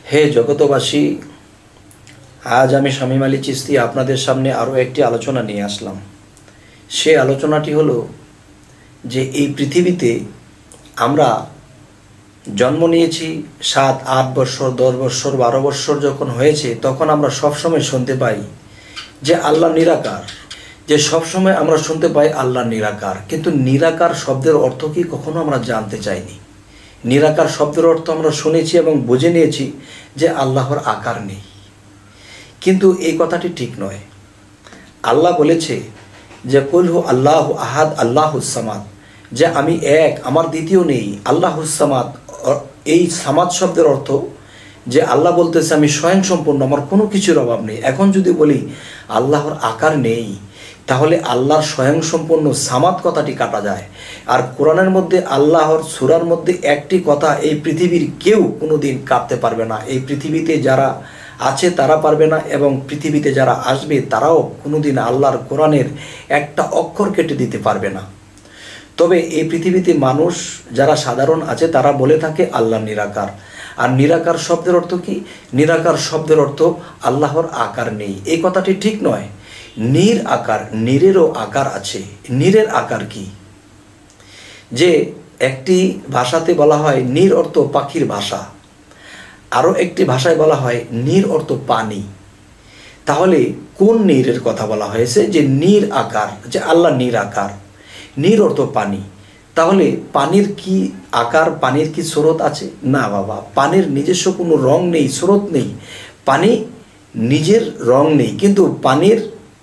হে জগতবাসী, আজ আমি শামীম আলী চিশতি আপনাদের সামনে আরও একটি আলোচনা নিয়ে আসলাম। সে আলোচনাটি হলো যে এই পৃথিবীতে আমরা জন্ম নিয়েছি 7, 8 বৎসর, 10 বৎসর, 12 বৎসর যখন হয়েছে তখন আমরা সবসময় শুনতে পাই যে আল্লাহ নিরাকার, যে সবসময় আমরা শুনতে পাই আল্লাহ নিরাকার। কিন্তু নিরাকার শব্দের অর্থ কি কখনো আমরা জানতে চাইনি। নিরাকার শব্দের অর্থ আমরা শুনেছি এবং বুঝে নিয়েছি যে আল্লাহর আকার নেই, কিন্তু এই কথাটি ঠিক নয়। আল্লাহ বলেছে যে কুলহু আল্লাহু আহাদ আল্লাহুস সামাদ, যে আমি এক, আমার দ্বিতীয় নেই, আল্লাহুস সামাদ। এই সামাদ শব্দের অর্থ যে আল্লাহ বলতেছে আমি স্বয়ংসম্পূর্ণ, আমার কোনো কিছুর অভাব নেই। এখন যদি বলি আল্লাহর আকার নেই, তাহলে আল্লাহর স্বয়ংসম্পূর্ণ সামাদ কথাটি কাটা যায়। আর কোরআনের মধ্যে আল্লাহর সূরার মধ্যে একটি কথা এই পৃথিবীর কেউ কোনো দিন কাটতে পারবে না। এই পৃথিবীতে যারা আছে তারা পারবে না, এবং পৃথিবীতে যারা আসবে তারাও কোনোদিন আল্লাহর কোরআনের একটা অক্ষর কেটে দিতে পারবে না। তবে এই পৃথিবীতে মানুষ যারা সাধারণ আছে তারা বলে থাকে আল্লাহ নিরাকার। আর নিরাকার শব্দের অর্থ কি? নিরাকার শব্দের অর্থ আল্লাহর আকার নেই। এই কথাটি ঠিক নয়। নির আকার, নিরেরও আকার আছে। নিরের আকার কি? যে একটি ভাষাতে বলা হয় নির অর্থ পাখির ভাষা, আরও একটি ভাষায় বলা হয় নির অর্থ পানি। তাহলে কোন নিরের কথা বলা হয়েছে? যে নির আকার, যে আল্লাহ নির আকার। নির অর্থ পানি। তাহলে পানির কি আকার, পানির কি স্রোত আছে? না বাবা, পানির নিজস্ব কোনো রং নেই, স্রোত নেই। পানি নিজের রং নেই, কিন্তু পানির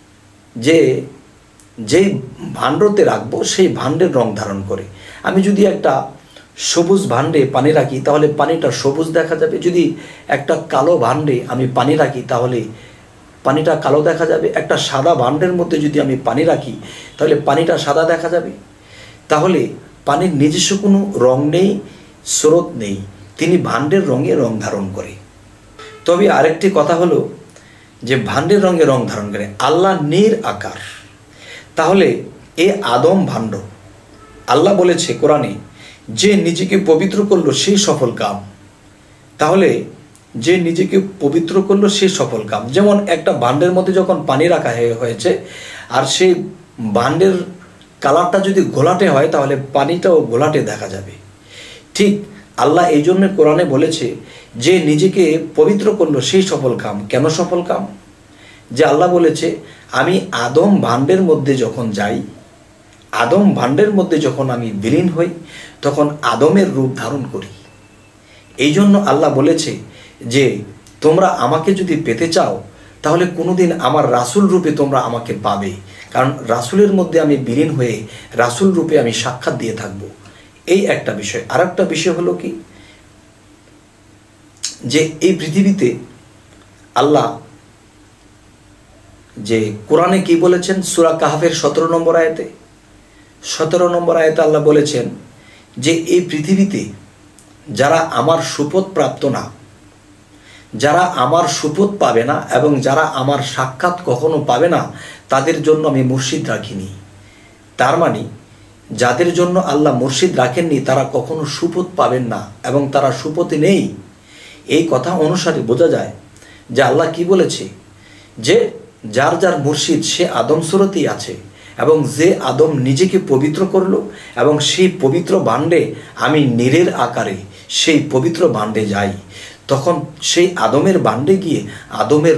যেই ভাণ্ডতে রাখবো সেই ভাণ্ডের রং ধারণ করে। আমি যদি একটা সবুজ ভাণ্ডে পানি রাখি তাহলে পানিটা সবুজ দেখা যাবে। যদি একটা কালো ভাণ্ডে আমি পানি রাখি তাহলে পানিটা কালো দেখা যাবে। একটা সাদা ভাণ্ডের মধ্যে যদি আমি পানি রাখি তাহলে পানিটা সাদা দেখা যাবে। তাহলে পানির নিজস্ব কোনো রং নেই, স্রোত নেই, তিনি ভাণ্ডের রঙে রং ধারণ করে। তবে আরেকটি কথা হলো যে ভাণ্ডের রঙে রং ধারণ করে। আল্লাহ নির আকার, তাহলে এ আদম ভাণ্ড। আল্লাহ বলেছে কোরআনে যে নিজেকে পবিত্র করলো সেই সফল কাম। তাহলে যে নিজেকে পবিত্র করলো সেই সফল কাম। যেমন একটা ভাণ্ডের মধ্যে যখন পানি রাখা হয়েছে আর সেই ভাণ্ডের কালারটা যদি ঘোলাটে হয় তাহলে পানিটাও ঘোলাটে দেখা যাবে। ঠিক আল্লাহ এই জন্য কোরআনে বলেছে যে নিজেকে পবিত্র করলো সেই সফল কাম। কেন সফল কাম? যে আল্লাহ বলেছে আমি আদম ভাণ্ডের মধ্যে যখন যাই, আদম ভাণ্ডের মধ্যে যখন আমি বিলীন হই, তখন আদমের রূপ ধারণ করি। এই জন্য আল্লাহ বলেছে যে তোমরা আমাকে যদি পেতে চাও তাহলে কোনোদিন আমার রাসূল রূপে তোমরা আমাকে পাবে, কারণ রাসূলের মধ্যে আমি বিলীন হয়ে রাসূল রূপে আমি সাক্ষাৎ দিয়ে থাকব। এই একটা বিষয়। আর একটা বিষয় হলো কি, যে এই পৃথিবীতে আল্লাহ যে কোরআনে কি বলেছেন, সূরা কাহফের 17 নম্বর আয়াতে, 17 নম্বর আয়াতে আল্লাহ বলেছেন যে এই পৃথিবীতে যারা আমার সুপথ প্রাপ্ত না, যারা আমার সুপথ পাবে না এবং যারা আমার সাক্ষাৎ কখনো পাবে না, তাদের জন্য আমি মুর্শিদ রাখিনি। তার মানে যাদের জন্য আল্লাহ মুর্শিদ রাখেননি তারা কখনো সুপথ পাবেন না এবং তারা সুপথে নেই। এই কথা অনুসারে বোঝা যায় যে আল্লাহ কি বলেছে, যে যার যার মুর্শিদ সে আদম সুরতেই আছে, এবং যে আদম নিজেকে পবিত্র করলো এবং সেই পবিত্র ভাণ্ডে আমি নীরের আকারে সেই পবিত্র ভাণ্ডে যাই, তখন সেই আদমের ভাণ্ডে গিয়ে আদমের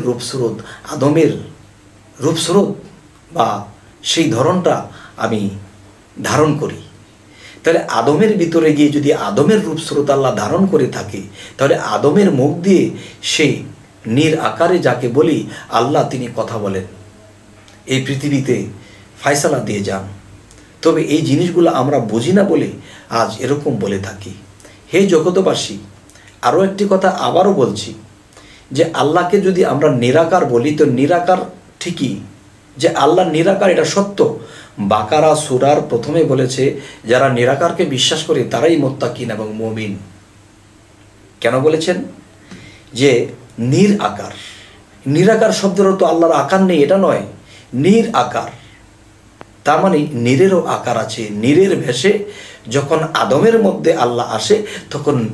রূপস্রোত বা সেই ধরনটা আমি ধারণ করি। তাহলে আদমের ভিতরে গিয়ে যদি আদমের রূপস্রোত আল্লাহ ধারণ করে থাকে, তাহলে আদমের মুখ দিয়ে সেই নীর আকারে যাকে বলি আল্লাহ তিনি কথা বলেন, এই পৃথিবীতে ফয়সালা দিয়ে যান। তবে এই জিনিসগুলো আমরা বুঝি না বলে আজ এরকম বলে থাকি। হে জগতবাসী, আরও একটি কথা আবারও বলছি, যে আল্লাহকে যদি আমরা নিরাকার বলি তো নিরাকার ঠিকই, যে আল্লাহ নিরাকার এটা সত্য। বাকারা সূরার প্রথমে বলেছে যারা নিরাকারকে বিশ্বাস করে তারাই মুত্তাকিন এবং মুমিন। কেন বলেছেন? যে নির আকার, নিরাকার শব্দের অর্থ আল্লাহর আকার নেই এটা নয়, নির আকার। তার মানে নীরেরও আকার আছে। নীরের ভেষে যখন আদমের মধ্যে আল্লাহ আসে তখন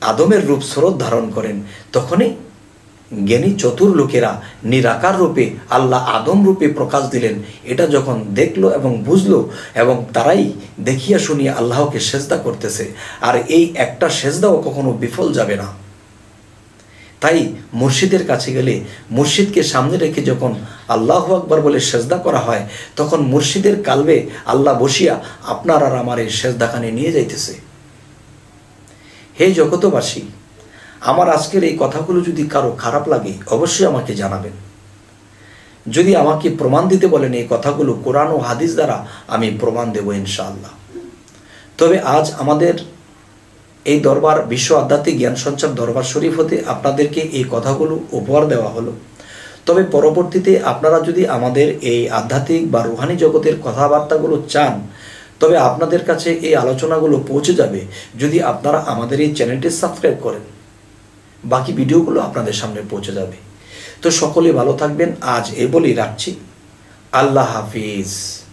আদমের রূপ স্বরূপ ধারণ করেন, তখনই জ্ঞানী চতুর লোকেরা নিরাকার রূপে আল্লাহ আদম রূপে প্রকাশ দিলেন। এটা যখন দেখলো এবং বুঝলো, এবং তারাই দেখিয়া শুনিয়া আল্লাহকে সেজদা করতেছে, আর এই একটা সেজদাও কখনো বিফল যাবে না। তাই মুর্শিদের কাছে গেলে মুর্শিদকে সামনে রেখে যখন আল্লাহু আকবার বলে সেজদা করা হয়, তখন মুর্শিদের কালবে আল্লাহ বসিয়া আপনার আর আমার এই সেজদাখানে নিয়ে যাইতেছে। হে জগতবাসী, আমার আজকের এই কথাগুলো যদি কারো খারাপ লাগে অবশ্যই আমাকে জানাবেন। যদি আমাকে প্রমাণ দিতে বলেন এই কথাগুলো কোরআন ও হাদিস দ্বারা, আমি প্রমাণ দেব ইনশাআল্লাহ। তবে আজ আমাদের এই দরবার বিশ্ব আধ্যাত্মিক জ্ঞান সঞ্চার দরবার শরীফ হতে আপনাদেরকে এই কথাগুলো উপহার দেওয়া হলো। তবে পরবর্তীতে আপনারা যদি আমাদের এই আধ্যাত্মিক বা রুহানি জগতের কথাবার্তাগুলো চান, তবে আপনাদের কাছে এই আলোচনাগুলো পৌঁছে যাবে যদি আপনারা আমাদের এই চ্যানেলটি সাবস্ক্রাইব করেন। বাকি ভিডিওগুলো আপনাদের সামনে পৌঁছে যাবে। তো সকলে ভালো থাকবেন। আজ এই বলেই রাখছি। আল্লাহ হাফিজ।